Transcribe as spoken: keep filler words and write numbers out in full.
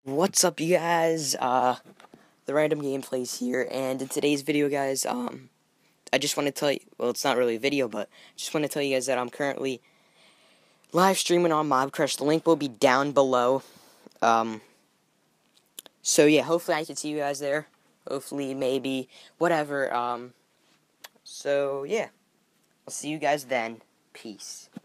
What's up, you guys? Uh, the Random Gameplays here, and in today's video, guys, um, I just want to tell you, well, it's not really a video, but I just want to tell you guys that I'm currently live streaming on Mobcrush. The link will be down below. Um, so yeah, hopefully I can see you guys there. Hopefully, maybe, whatever. Um, so yeah, I'll see you guys then. Peace.